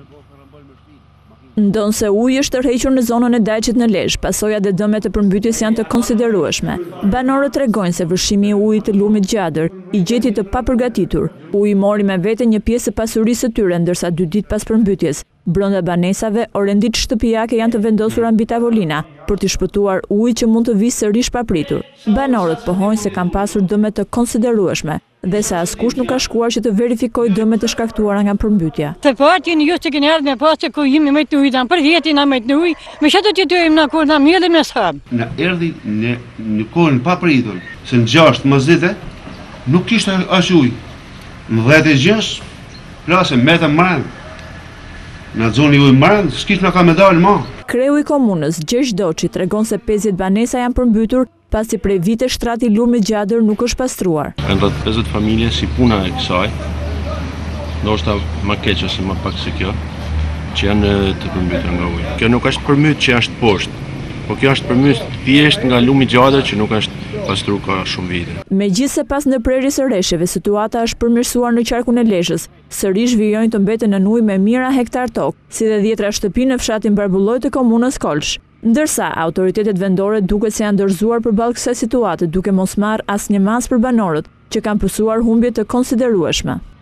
Ndonse uji është tërhequr në zonën e Dajqit në Lezhë, pasojat dhe dëmet e përmbytjes janë të konsiderueshme. Banorët tregojnë se vështrimi i ujit të lumit Gjadër i gjeti të papërgatitur. Uji mori me vete një pjesë të pasurisë së tyre, ndërsa 2 ditë pas përmbytjes, brenda banesave, orendit shtëpiake janë të vendosura mbi tavolina për të shpëtuar ujë që mund të vijë sërish papritur. Banorët pohojnë se kanë pasur dëme të konsiderueshme dhe se askush nuk ka shkuar që të verifikojë dëmet e shkaktuara nga përmbytja. Të partin ju që keni ardhur me pas që ku jemi me të ujë, për vjetin na me të ujë, me çfarë do të jetojmë na kur na mbjellim në shkap. Na erdhi në kohën papritur, se në 6 nuk kishte as ujë. Në 10:06 plasëm metëm mbrand. Në zonë ujë mbrand, s'kish na ka me dalë më. Kreu i komunës Gjergj Doçi tregon se 50 banesa janë përmbytur pasi prej vite shtrati lumit Gjadër nuk është pastruar. Rreth 50 familje si puna e kësaj, ndoshta më keq ose më pak se kjo, që janë të përmbytur nga uji. Kjo nuk është përmbyt që është poshtë, po kjo është përmbyt thjesht nga lumi Gjadër që nuk është pastruar ka shumë vite. Megjithse pas ndërprerjes së rreshjeve, situata është përmirësuar në qarkun e Lezhës. Sërish vijojnë të mbeten në ujë me mijëra hektar tokë, si dhe 10 shtëpi në fshatin Barbulloj të komunës Kolsh. Ndërsa autoritetet vendore duket se janë dorëzuar përballë kësaj situate, duke mos marrë asnjë mas për banorët që kanë pësuar humbje të konsiderueshme.